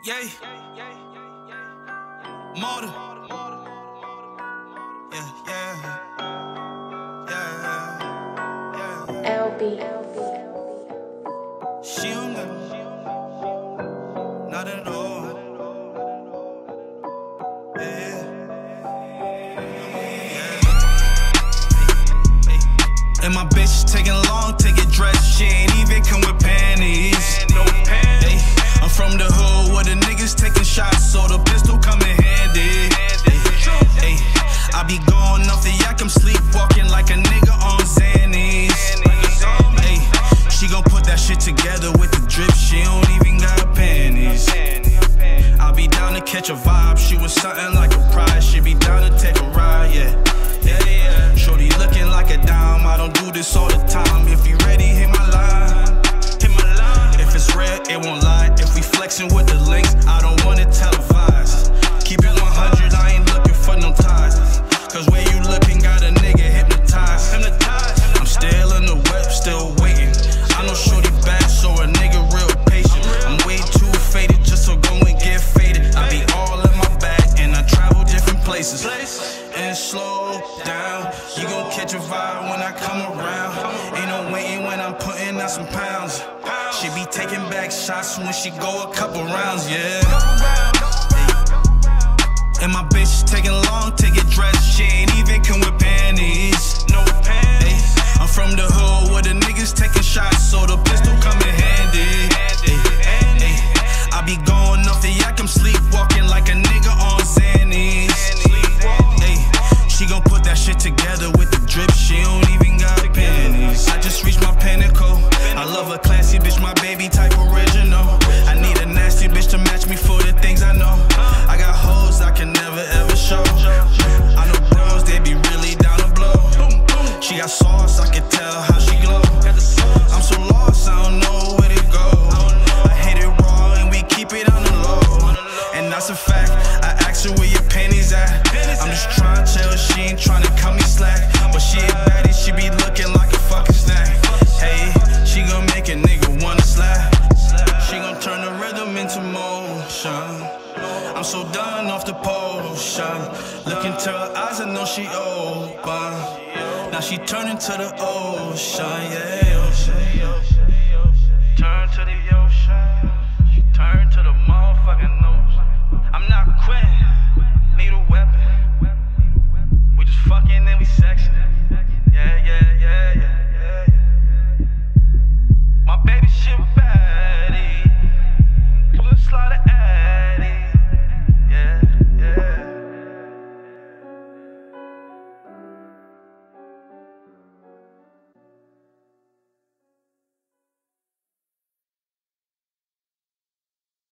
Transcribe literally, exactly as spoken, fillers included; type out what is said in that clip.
Yeah. Martyr. Yeah, yeah. Yeah, yeah. L B. She don't got not at all. Yeah. Yeah. And my bitch taking long, take it dressed. She ain't even come with panties. No panties. I'm from the hood where the niggas taking shots, so the pistol come in handy. Ay, I be going off the yak, I'm sleepwalking like a nigga on Xannies. Ay, she gon' put that shit together with the drip, she don't even got panties. I be down to catch a vibe, she was something like a prize. She be down to take a ride, yeah. Yeah, yeah. Shorty looking like a dime, I don't do this all the time. If you ready, hit my line. Hit my line. If it's rare, it won't lie. If we flexing with the links, I don't wanna televise. Keep it one hundred, I ain't looking for no ties. Cause where you looking got a nigga hypnotized. I'm still in the whip, still waiting. I know shorty bad, so a nigga real patient. I'm way too faded just to go and get faded. I be all in my bag and I travel different places. And slow down, you gon' catch a vibe when I come around. Ain't no waiting when I'm putting out some pounds. She be taking back shots when she go a couple rounds, yeah. And my bitch taking long, take it dressed. She ain't even come with panties. No panties. Ay, I'm from the hood where the niggas taking shots, so the pistol come in handy. Ay, ay, I be going off the yak, I'm sleepwalking like a nigga on Xannies. Ay, she gon' put that shit together with the drip, she don't even got panties. I just reached my pinnacle. I love a classy bitch, my baby type original. I need a nasty bitch to match me for the things I know. I got hoes I can never ever show. I know bros, they be really down to blow. She got sauce, I can tell how she glow. I'm so lost, I don't know where to go. I hate it raw and we keep it on the low. And that's a fact, I asked her where your panties at. I'm just trying to tell her she ain't trying to cut me slack. But she a baddie, she be looking like a fucking snack. Hey, she gon' make a nigga wanna slap. She gon' turn the rhythm into motion. I'm so done off the potion. Look into her eyes, I know she open. Now she turning to the ocean, yeah. Turn to the ocean.